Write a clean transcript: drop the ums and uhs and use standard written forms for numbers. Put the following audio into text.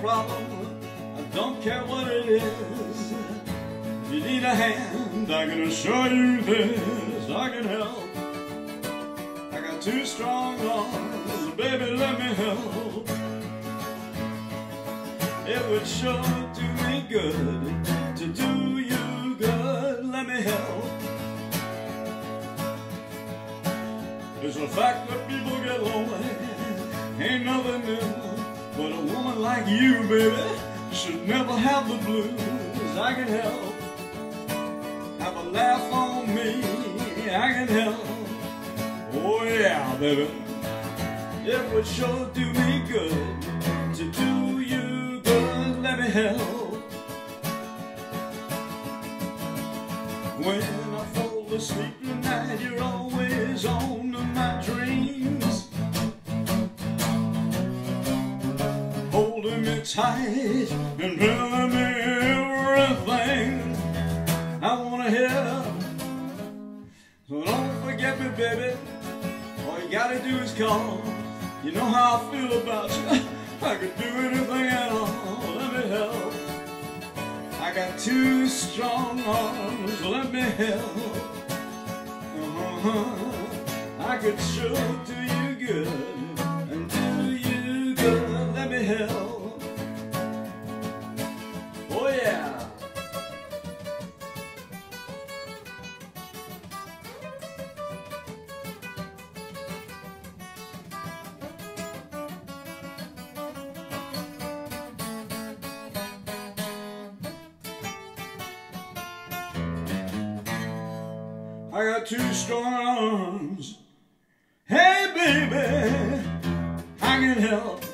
problem, I don't care what it is. If you need a hand, I can assure you this, I can help. I got two strong arms, baby, let me help. It would sure do me good to do you good, let me help. It's a fact that people get lonely, ain't nothing new. But a woman like you, baby, should never have the blues. I can help. Have a laugh on me, I can help. Oh yeah, baby. It would sure do me good to do you good, let me help. When I fall asleep tonight, you're always on to my dreams, holding me tight and telling me everything I wanna hear. So don't forget me, baby. All you gotta do is call. You know how I feel about you. I could do anything at all. Let me help. I got two strong arms. Let me help. I could sure do you good and do you good. Let me help. Oh yeah. I got two strong arms. Hey baby, I can help.